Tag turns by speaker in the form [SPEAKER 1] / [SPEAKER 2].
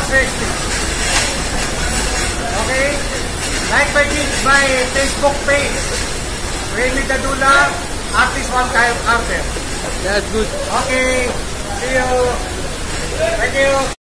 [SPEAKER 1] wrestling. Okay? Like my Facebook page. Remy Dadula, Artist One Time Carter.
[SPEAKER 2] That's good.
[SPEAKER 1] Okay. See you. Thank you.